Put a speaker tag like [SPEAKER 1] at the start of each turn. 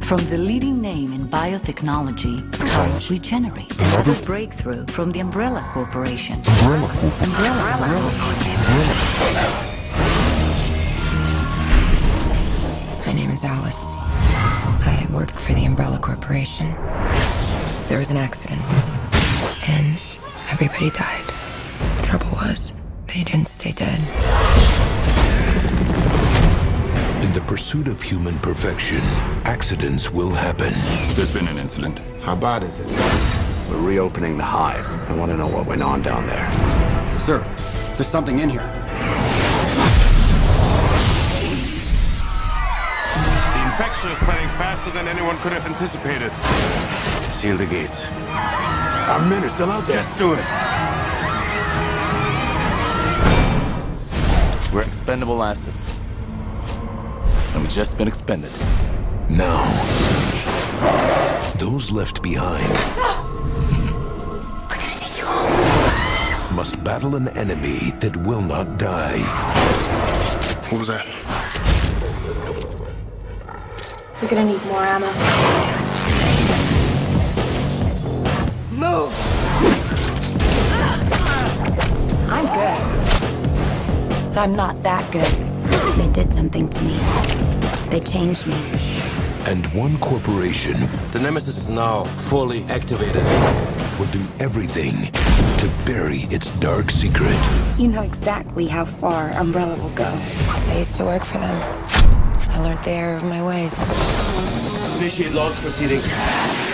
[SPEAKER 1] From the leading name in biotechnology, comes Regenerate. Another breakthrough from the Umbrella Corporation. Umbrella.
[SPEAKER 2] My name is Alice. I worked for the Umbrella Corporation. There was an accident, and everybody died. The trouble was, they didn't stay dead.
[SPEAKER 3] In the pursuit of human perfection, accidents will happen.
[SPEAKER 4] There's been an incident.
[SPEAKER 5] How bad is it?
[SPEAKER 6] We're reopening the hive. I want to know what went on down there.
[SPEAKER 5] Sir, there's something in here.
[SPEAKER 7] The infection is spreading faster than anyone could have anticipated. Seal the gates.
[SPEAKER 6] Our men are still out there.
[SPEAKER 7] Just do it.
[SPEAKER 8] We're expendable assets. And we've just been expended.
[SPEAKER 3] Now, those left behind
[SPEAKER 2] We're gonna take you home.
[SPEAKER 3] must battle an enemy that will not die.
[SPEAKER 7] What was that?
[SPEAKER 9] We're gonna need more ammo.
[SPEAKER 2] Move! I'm good. But I'm not that good. They did something to me. They changed me.
[SPEAKER 3] And one corporation
[SPEAKER 6] The Nemesis is now fully activated.
[SPEAKER 3] will do everything to bury its dark secret.
[SPEAKER 9] You know exactly how far Umbrella will go.
[SPEAKER 2] I used to work for them. I learned the error of my ways.
[SPEAKER 6] Initiate launch proceedings.